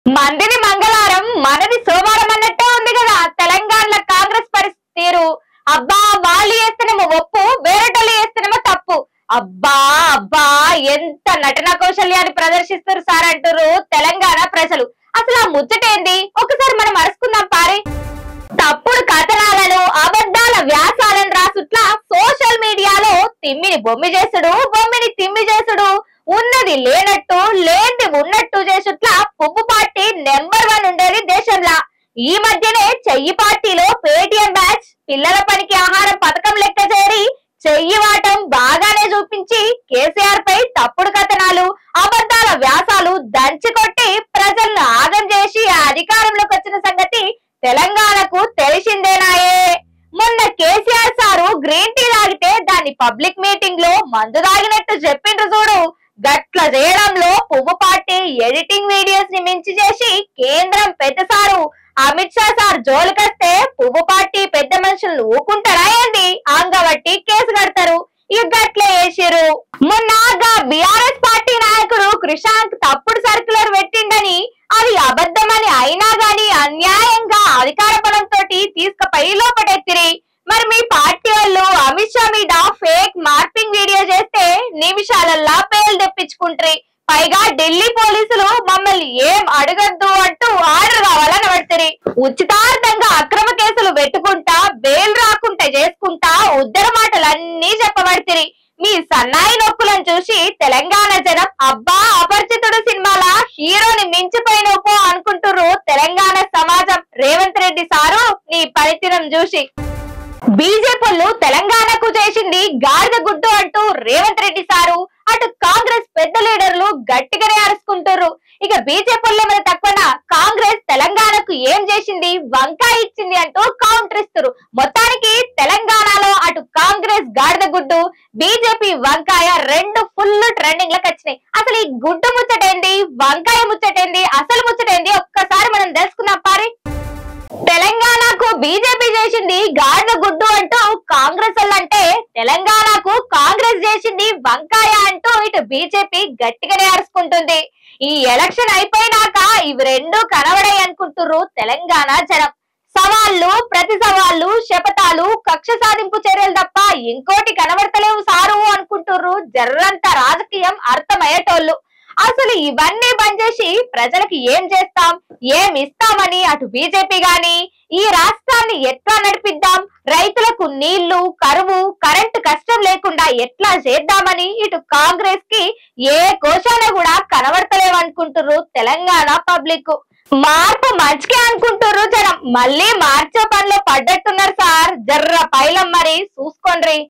మందిని మంగళవారం మనది సోమవారం అన్నట్టే ఉంది కదా తెలంగాణలో కాంగ్రెస్ పరిస్థితి తీరు. అబ్బా వాళ్ళు చేస్తేనేమో ఒప్పు, వేరేటోళ్ళు చేస్తేనేమో తప్పు. అబ్బా అబ్బా ఎంత నటనా కౌశల్యాన్ని ప్రదర్శిస్తారు సార్ అంటారు తెలంగాణ ప్రజలు. అసలు ఆ ముచ్చటేంది ఒకసారి మనం అరుచుకుందాం పారి. తప్పుడు కథనాలను అబద్ధాల వ్యాసాలను రాసుట్లా సోషల్ మీడియాలో తిమ్మిని బొమ్మి చేసుడు, బొమ్మిని తిమ్మి చేసుడు, ఉన్నది లేనట్టు లేనిది ఉన్నట్టు చేసుట్లా పువ్వు పార్టీ నెంబర్ 1 ఉండేది దేశంలో. ఈ మధ్యనే చెయ్యి పార్టీలో పేటిఎం బ్యాచ్ పిల్లల పనికి ఆహారం పథకం లెక్క చేరి చెయ్యి వాటం బాగానే చూపించి కేసీఆర్ పై తప్పుడు కథనాలు అబద్ధాల వ్యాసాలు దంచి కొట్టి ప్రజలను ఆగం చేసి అధికారంలోకి వచ్చిన సంగతి తెలంగాణకు తెలిసిందేనాయే. మొన్న కేసీఆర్ సారు గ్రీన్ టీ తాగితే దాన్ని పబ్లిక్ మీటింగ్ లో మందు తాగినట్టు చెప్పిండ్రు చూడు. గట్ల చేయడంలో పువ్వు పార్టీ ఎడిటింగ్ వీడియోస్ ని మించి చేసి కేంద్రం పెద్ద సారు అమిత్ షా సార్ జోలికొస్తే పువ్వు పార్టీ పెద్ద మనుషులు ఊకుంటారా ఏంది? ఆంగబట్టి కేసు కడతారు. ఇక గట్లే వేసిరు. మొన్న బీఆర్ఎస్ పార్టీ నాయకుడు కృషాంక్ తప్పుడు సర్క్యులర్ పెట్టిండని అది అబద్ధమని అయినా గాని అన్యాయంగా అధికార బలంతో తీసుకుపోయి లోపటెత్తిరి. మరి మీ పార్టీ వాళ్ళు అమిత్ షా మీద ఫేక్ మార్పింగ్ వీడియో చేస్తే నిమిషాలల్లా పేర్లు తెప్పించుకుంటారు. పైగా ఢిల్లీ పోలీసులు మమ్మల్ని ఏం అడగద్దు అంటూ ఆర్డర్ కావాలని పడతారు. ఉచితార్థంగా అక్రమ కేసులు పెట్టుకుంటా బెయిల్ రాకుంటా చేసుకుంటా ఉద్దర మాటలన్నీ చెప్పబడతారు. మీ సన్నాయి నొక్కులను చూసి తెలంగాణ జనం అబ్బా అపరిచితుడు సినిమాల హీరోని మించిపోయినోపో అనుకుంటున్నారు తెలంగాణ సమాజం. రేవంత్ రెడ్డి సారు నీ పనితనం చూసి బీజేపీలు తెలంగాణకు చేసింది గాడిద గుడ్డు అంటూ రేవంత్ రెడ్డి సారు అటు కాంగ్రెస్ పెద్ద లీడర్లు గట్టిగానే అరుచుకుంటారు. ఇక బీజేపీలు ఏమైనా తక్కువనా కాంగ్రెస్ తెలంగాణకు ఏం చేసింది వంకాయ ఇచ్చింది అంటూ కౌంటర్ ఇస్తారు. మొత్తానికి తెలంగాణలో అటు కాంగ్రెస్ గాడిద గుడ్డు, బీజేపీ వంకాయ రెండు ఫుల్ ట్రెండింగ్ లకు వచ్చినాయి. అసలు ఈ గుడ్డు ముచ్చటేంది, వంకాయ ముచ్చటేంది, అసలు ముచ్చటేంది ఒక్కసారి మనం తెలుసుకుందాం పారి. తెలంగాణకు బీజేపీ చేసింది గాడిద గుడ్డు అంటూ కాంగ్రెస్ అంటే తెలంగాణకు కాంగ్రెస్ చేసింది వంకాయ అంటూ ఇటు బీజేపీ గట్టిగానే అరుచుకుంటుంది. ఈ ఎలక్షన్ అయిపోయినాక ఇవి రెండు కనబడాయి అనుకుంటున్నారు తెలంగాణ జనం. సవాళ్లు ప్రతి సవాళ్లు శపథాలు కక్ష సాధింపు చర్యలు తప్ప ఇంకోటి కనబడతలేవు సారు అనుకుంటున్నారు జర్రంత రాజకీయం అర్థమయ్యేటోళ్ళు. అసలు ఇవన్నీ బంద్ చేసి ప్రజలకు ఏం చేస్తాం ఏం ఇస్తామని అటు బీజేపీ గాని ఈ రాష్ట్రాన్ని ఎట్లా నడిపిద్దాం, రైతులకు నీళ్లు కరువు కరెంటు కష్టం లేకుండా ఎట్లా చేద్దామని ఇటు కాంగ్రెస్ కి ఏ కోశాన కూడా కనబడతలేవనుకుంటున్నారు తెలంగాణ పబ్లిక్. మార్పు మంచికే అనుకుంటున్నారు జనం, మళ్ళీ మార్చే పనిలో పడ్డట్టున్నారు సార్. జర్ర పైలం మరి చూసుకోండి.